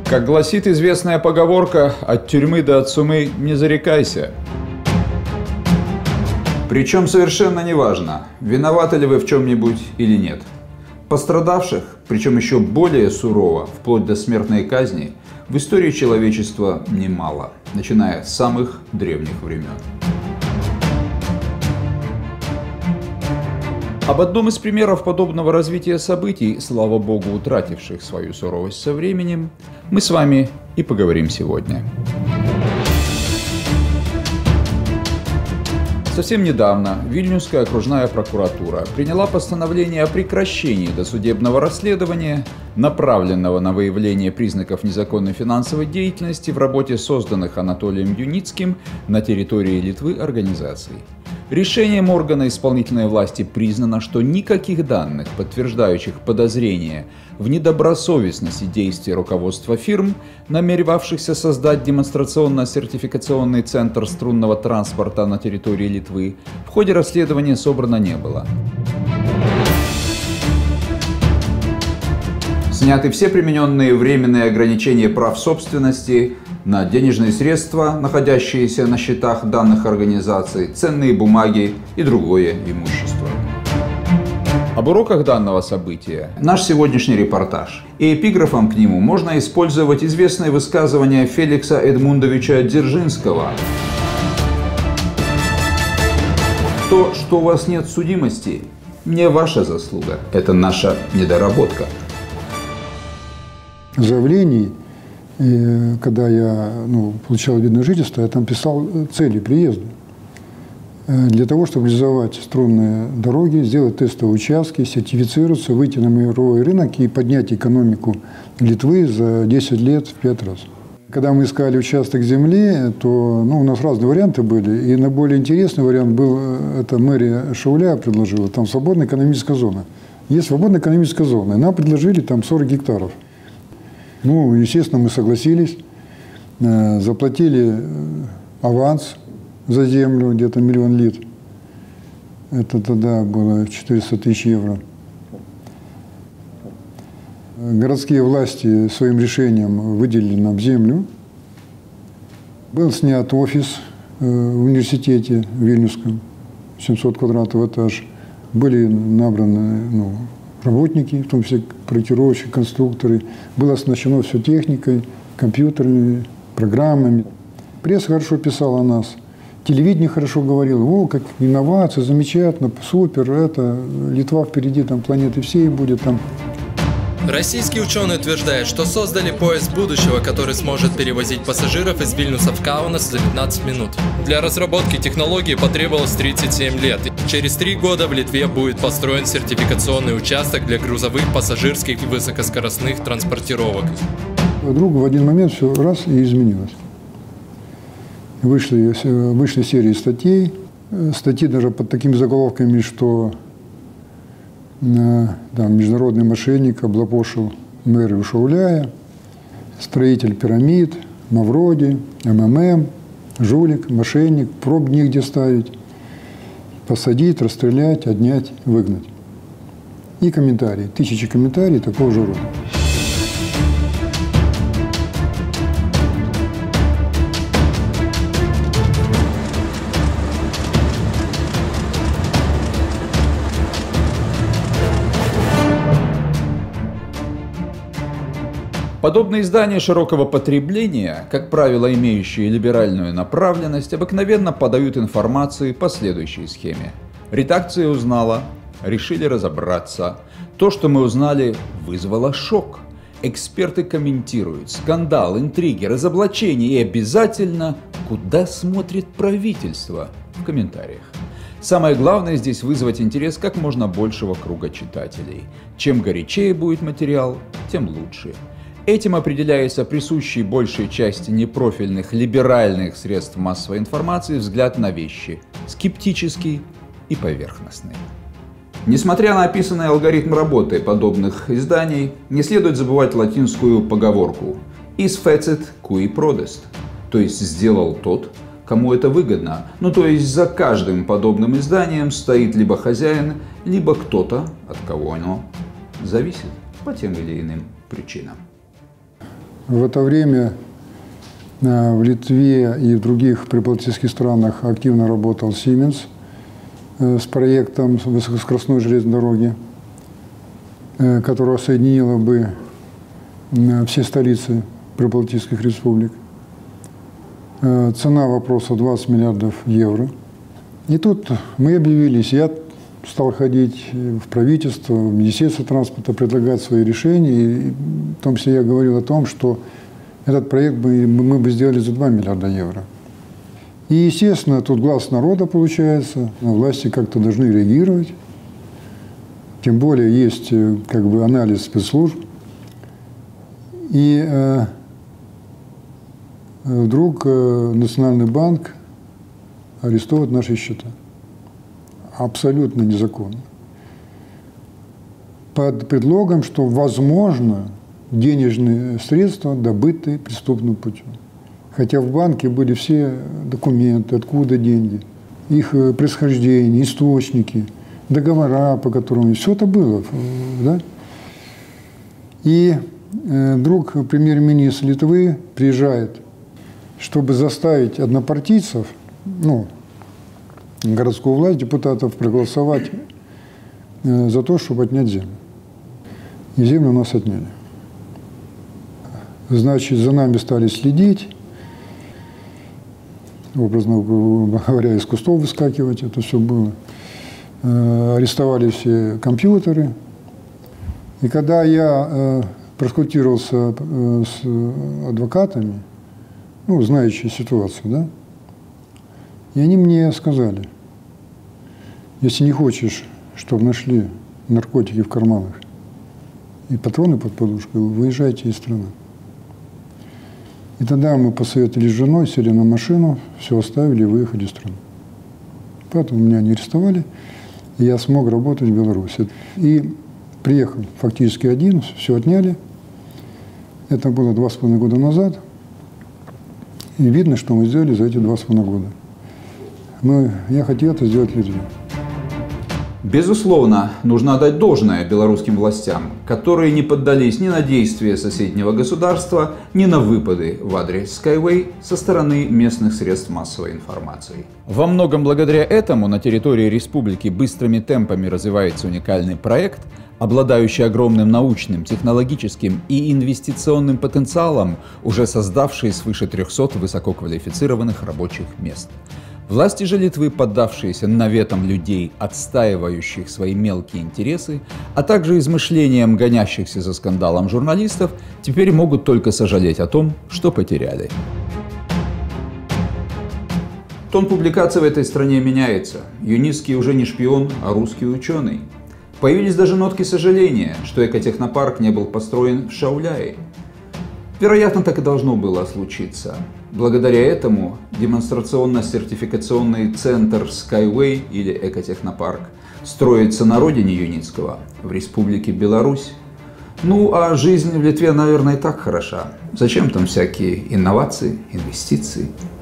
Как гласит известная поговорка, от тюрьмы до отсумы не зарекайся. Причем совершенно неважно, виноваты ли вы в чем-нибудь или нет. Пострадавших, причем еще более сурово, вплоть до смертной казни, в истории человечества немало, начиная с самых древних времен. Об одном из примеров подобного развития событий, слава богу, утративших свою суровость со временем, мы с вами и поговорим сегодня. Совсем недавно Вильнюсская окружная прокуратура приняла постановление о прекращении досудебного расследования, направленного на выявление признаков незаконной финансовой деятельности в работе созданных Анатолием Юницким на территории Литвы организаций. Решением органа исполнительной власти признано, что никаких данных, подтверждающих подозрения в недобросовестности действий руководства фирм, намеревавшихся создать демонстрационно-сертификационный центр струнного транспорта на территории Литвы, в ходе расследования собрано не было. Сняты все примененные временные ограничения прав собственности на денежные средства, находящиеся на счетах данных организаций, ценные бумаги и другое имущество. Об уроках данного события наш сегодняшний репортаж. И эпиграфом к нему можно использовать известное высказывание Феликса Эдмундовича Дзержинского. То, что у вас нет судимости, не ваша заслуга, это наша недоработка. Заявлений, когда я получал вид на жительство, я там писал цели приезда. Для того, чтобы реализовать струнные дороги, сделать тестовые участки, сертифицироваться, выйти на мировой рынок и поднять экономику Литвы за 10 лет в 5 раз. Когда мы искали участок земли, то у нас разные варианты были. И наиболее интересный вариант был, это мэрия Шауляя предложила, там свободная экономическая зона. Есть свободная экономическая зона, и нам предложили там 40 гектаров. Естественно, мы согласились, заплатили аванс за землю, где-то 1 000 000 лит. Это тогда было 400 000 евро. Городские власти своим решением выделили нам землю. Был снят офис в университете Вильнюсском, 700 квадратов этаж. Были набраны работники, в том числе проектировщики, конструкторы. Было оснащено все техникой, компьютерами, программами. Пресса хорошо писала о нас. Телевидение хорошо говорило: как инновация, замечательно, супер, это Литва впереди там планеты всей будет там. Российские ученые утверждают, что создали поезд будущего, который сможет перевозить пассажиров из Вильнюса в Каунас за 15 минут. Для разработки технологии потребовалось 37 лет. Через 3 года в Литве будет построен сертификационный участок для грузовых, пассажирских и высокоскоростных транспортировок. Вдруг в один момент все раз и изменилось. Вышли серии статей. Статьи даже под такими заголовками, что международный мошенник облапошил мэрию Шауляя, строитель пирамид, Мавроди, МММ, жулик, мошенник, проб негде ставить, посадить, расстрелять, отнять, выгнать. И комментарии, тысячи комментариев такого же рода. Подобные издания широкого потребления, как правило имеющие либеральную направленность, обыкновенно подают информацию по следующей схеме. Редакция узнала, решили разобраться. То, что мы узнали, вызвало шок. Эксперты комментируют скандал, интриги, разоблачения и обязательно, куда смотрит правительство, в комментариях. Самое главное здесь вызвать интерес как можно большего круга читателей. Чем горячее будет материал, тем лучше. Этим определяется присущий большей части непрофильных либеральных средств массовой информации взгляд на вещи – скептический и поверхностный. Несмотря на описанный алгоритм работы подобных изданий, не следует забывать латинскую поговорку «is fecit cui prodest», то есть «сделал тот, кому это выгодно». То есть за каждым подобным изданием стоит либо хозяин, либо кто-то, от кого оно зависит по тем или иным причинам. В это время в Литве и в других прибалтийских странах активно работал Siemens с проектом высокоскоростной железной дороги, которая соединила бы все столицы прибалтийских республик. Цена вопроса 20 миллиардов евро. И тут мы объявились, я стал ходить в правительство, в Министерство транспорта, предлагать свои решения. И в том числе я говорил о том, что этот проект мы бы сделали за 2 миллиарда евро. И, естественно, тут глаз народа получается, власти как-то должны реагировать. Тем более есть как бы анализ спецслужб. И вдруг Национальный банк арестовывает наши счета. Абсолютно незаконно. Под предлогом, что возможно денежные средства добыты преступным путем. Хотя в банке были все документы, откуда деньги, их происхождение, источники, договора, по которым все это было. Да? И вдруг премьер-министр Литвы приезжает, чтобы заставить однопартийцев, городскую власть, депутатов проголосовать за то, чтобы отнять землю. И землю у нас отняли. Значит, за нами стали следить, образно говоря, из кустов выскакивать, это все было. Арестовали все компьютеры. И когда я проконсультировался с адвокатами, знающие ситуацию, да, и они мне сказали, если не хочешь, чтобы нашли наркотики в карманах и патроны под подушкой, выезжайте из страны. И тогда мы посоветовались с женой, сели на машину, все оставили и выехали из страны. Поэтому меня не арестовали, и я смог работать в Беларуси. И приехал фактически один, все отняли. Это было 2,5 года назад. И видно, что мы сделали за эти 2,5 года. Я хотел это сделать в Литве. Безусловно, нужно отдать должное белорусским властям, которые не поддались ни на действия соседнего государства, ни на выпады в адрес Skyway со стороны местных средств массовой информации. Во многом благодаря этому на территории республики быстрыми темпами развивается уникальный проект, обладающий огромным научным, технологическим и инвестиционным потенциалом, уже создавший свыше 300 высококвалифицированных рабочих мест. Власти же Литвы, поддавшиеся наветам людей, отстаивающих свои мелкие интересы, а также измышлениям гонящихся за скандалом журналистов, теперь могут только сожалеть о том, что потеряли. Тон публикаций в этой стране меняется. Юницкий уже не шпион, а русский ученый. Появились даже нотки сожаления, что экотехнопарк не был построен в Шауляе. Вероятно, так и должно было случиться. Благодаря этому демонстрационно-сертификационный центр Skyway или экотехнопарк строится на родине Юницкого, в Республике Беларусь. А жизнь в Литве, наверное, и так хороша. Зачем там всякие инновации, инвестиции?